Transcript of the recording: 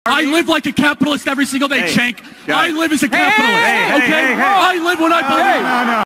I live like a capitalist every single day, Cenk. I live as a capitalist, okay? hey, I live when I believe.